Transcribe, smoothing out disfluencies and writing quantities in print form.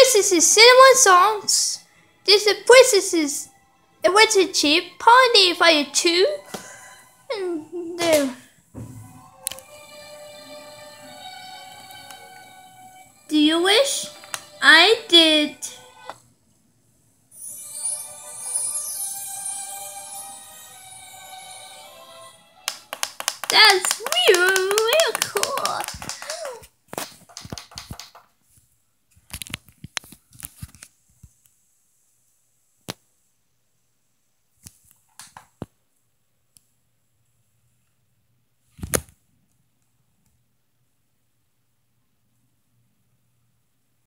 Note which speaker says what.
Speaker 1: Princess's Cinnamon Songs. This is Princess's Adventure Chip Party Fire 2. And there. Do you wish? I did. That's real cool.